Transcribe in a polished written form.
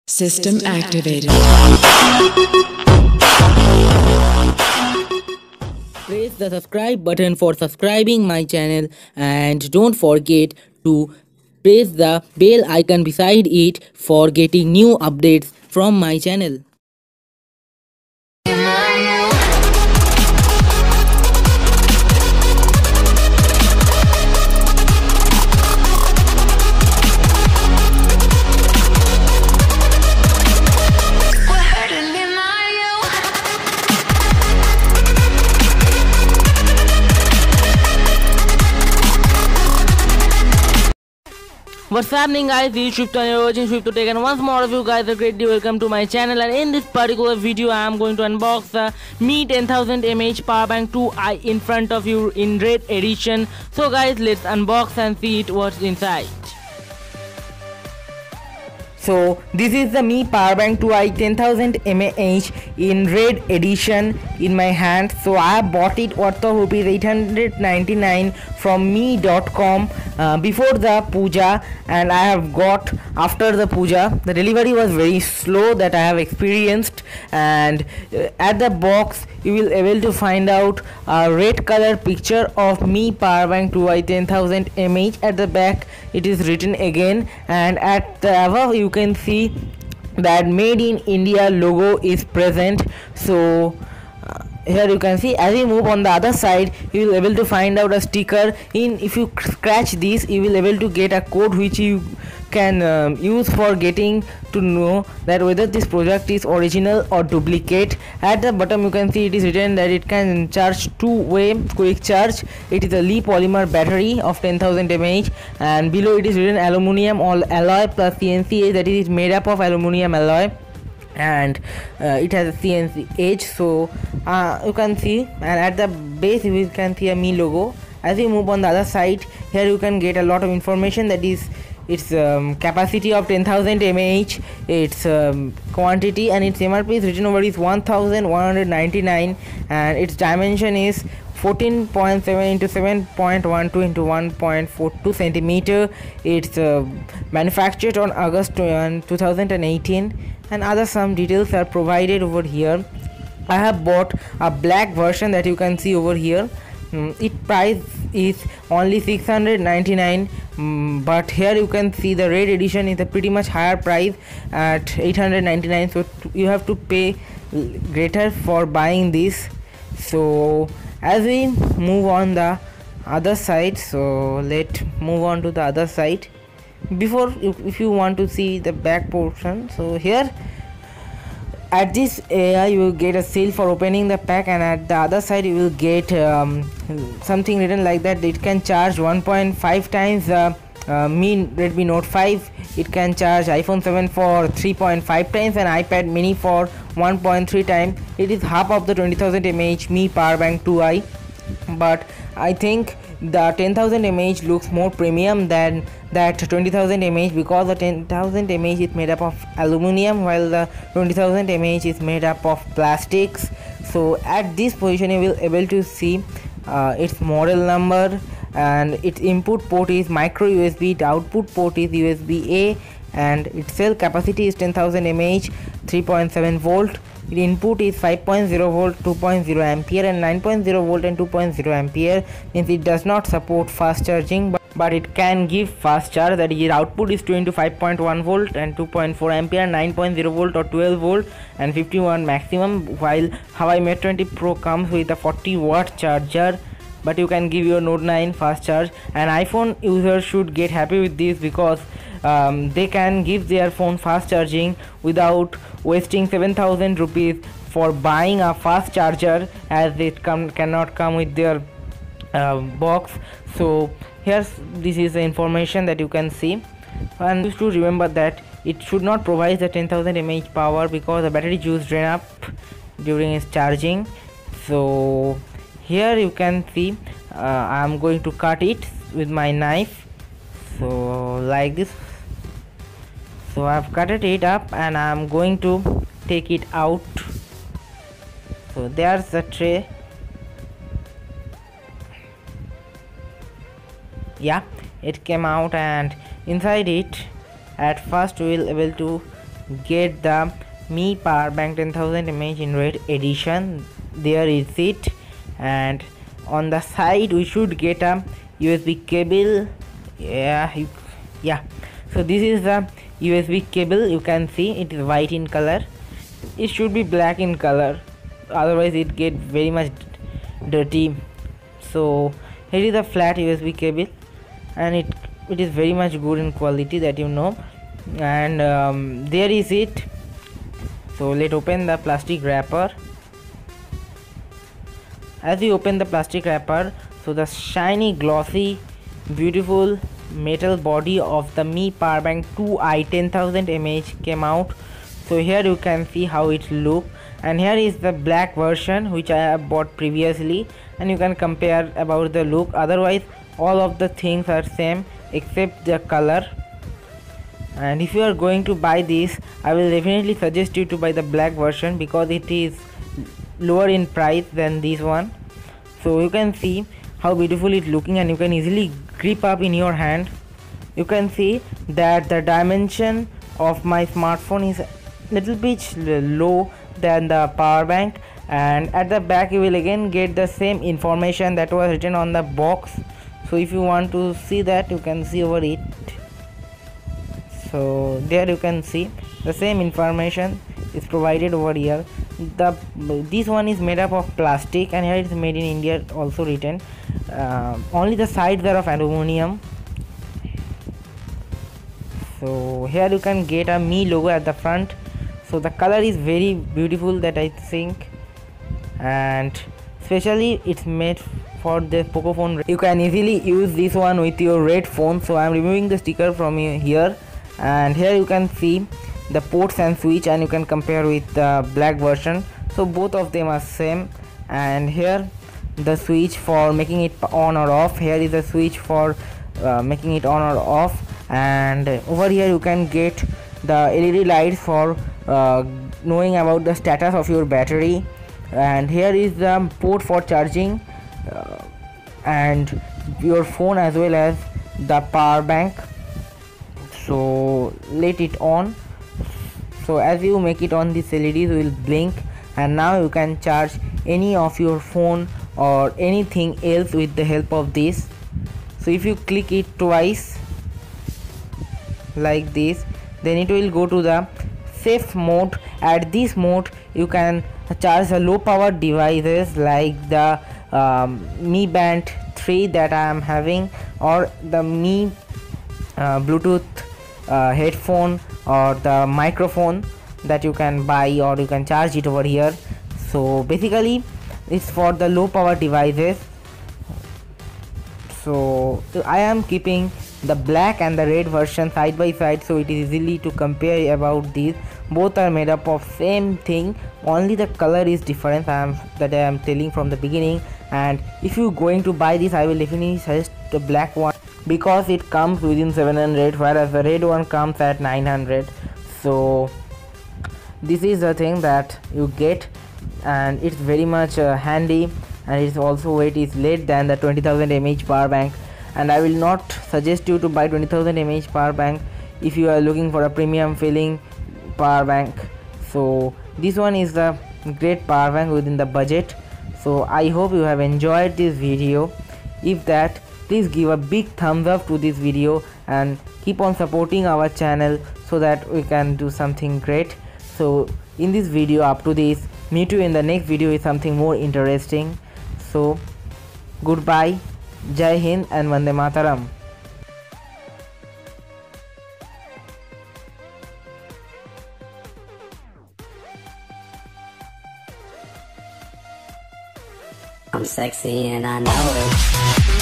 System activated. Press the subscribe button for subscribing my channel and don't forget to press the bell icon beside it for getting new updates from my channel. What's happening, guys? This is Shwipto and you're watching Shwipto Tech, and once more of you guys are greatly welcome to my channel. And in this particular video I am going to unbox the Mi 10,000 mAh power bank 2i in front of you in red edition. So guys, let's unbox and see what's inside. So this is the Mi Powerbank 2i 10,000 mAh in red edition in my hand. So I have bought it worth of rupees 899 from mi.com before the puja, and I have got after the puja. The delivery was very slow that I have experienced, and at the box you will able to find out a red color picture of Mi Powerbank 2i 10,000 mAh. At the back it is written again, and at the above you can see that made in India logo is present. So here you can see, as we move on the other side you will able to find out a sticker. If you scratch this you will able to get a code which you can use for getting to know that whether this product is original or duplicate. At the bottom you can see it is written that it can charge two-way quick charge. It is a Li polymer battery of 10,000 mAh, and below it is written aluminum alloy plus CNC, that is made up of aluminum alloy, and it has a CNC edge. So you can see, and at the base you can see a Mi logo. As you move on the other side, here you can get a lot of information, that is its capacity of 10,000 mAh, its quantity, and its MRP is written over is 1,199, and its dimension is 14.7 into 7.12 into 1.42 centimeter. It's manufactured on August 2018, and other some details are provided over here. I have bought a black version that you can see over here. Its price is only 699, but here you can see the red edition is a pretty much higher price at 899, so you have to pay greater for buying this. So as we move on the other side, so let's move on to the other side. Before, if you want to see the back portion, so here at this area you will get a seal for opening the pack, and at the other side you will get something written like that it can charge 1.5 times Mi Redmi Note 5. It can charge iPhone 7 for 3.5 times and iPad mini for 1.3 times. It is half of the 20,000 mAh Mi Powerbank 2i, but I think the 10,000 mAh looks more premium than that 20,000 mAh, because the 10,000 mAh is made up of aluminum while the 20,000 mAh is made up of plastics. So at this position you will able to see its model number, and its input port is micro USB, the output port is USB A, and its cell capacity is 10,000 mAh, 3.7 volt. The input is 5.0 volt, 2.0 ampere, and 9.0 volt and 2.0 ampere. Means it does not support fast charging, but it can give fast charge. That is, output is 2 into 5.1 volt and 2.4 ampere, 9.0 volt or 12 volt and 51 maximum. While Huawei Mate 20 Pro comes with a 40 watt charger, but you can give your Note 9 fast charge, and iPhone users should get happy with this, because they can give their phone fast charging without wasting 7,000 rupees for buying a fast charger, as it cannot come with their box. So here's this is the information that you can see, and you should remember that it should not provide the 10,000 mAh power because the battery juice drain up during its charging. So here you can see I am going to cut it with my knife, so like this. So I have cut it up and I am going to take it out. So there's the tray. Yeah, it came out, and inside it at first we will able to get the Mi Power Bank 10,000 mAh in red edition. There is it, and on the side we should get a USB cable. Yeah, so this is the USB cable. You can see it is white in color. It should be black in color, otherwise it get very much dirty. So here is a flat USB cable, and it is very much good in quality, that you know. And there is it. So let's open the plastic wrapper. As we open the plastic wrapper, so the shiny, glossy, beautiful metal body of the Mi Power Bank 2i 10,000 mAh came out. So here you can see how it look, and here is the black version which I have bought previously, and you can compare about the look. Otherwise all of the things are same except the color. And if you are going to buy this, I will definitely suggest you to buy the black version because it is lower in price than this one. So you can see how beautiful it looking, and you can easily grip up in your hand. You can see that the dimension of my smartphone is little bit low than the power bank, and at the back you will again get the same information that was written on the box. So if you want to see that, you can see over it. So there you can see the same information is provided over here. This one is made up of plastic, and here it is made in India also written. Only the sides are of aluminum. So here you can get a Mi logo at the front. So the color is very beautiful, that I think, and especially it's made for the Poco phone. You can easily use this one with your red phone. So I am removing the sticker from here, and here you can see the ports and switch, and you can compare with the black version. So both of them are same, and here the switch for making it on or off. Here is the switch for making it on or off, and over here you can get the LED lights for knowing about the status of your battery. And here is the port for charging and your phone as well as the power bank. So let it on. So as you make it on, these LEDs will blink, and now you can charge any of your phone or anything else with the help of this. So if you click it twice like this, then it will go to the safe mode. At this mode you can charge the low power devices like the Mi Band 3 that I am having, or the Mi Bluetooth headphone, or the microphone that you can buy, or you can charge it over here. So basically it's for the low power devices. So I am keeping the black and the red version side by side, so it is easily to compare about these. Both are made up of same thing, only the color is different that I am telling from the beginning. And if you going to buy this, I will definitely suggest the black one because it comes within 700, whereas the red one comes at 900. So this is the thing that you get, and it's very much handy, and its also weight is less than the 20,000 mAh power bank. And I will not suggest you to buy 20,000 mAh power bank if you are looking for a premium feeling power bank. So this one is a great power bank within the budget. So I hope you have enjoyed this video. If that, please give a big thumbs up to this video and keep on supporting our channel so that we can do something great. So in this video, up to this, meet you in the next video with something more interesting. So goodbye, Jai Hind and Vande Mataram. I'm sexy and I know it.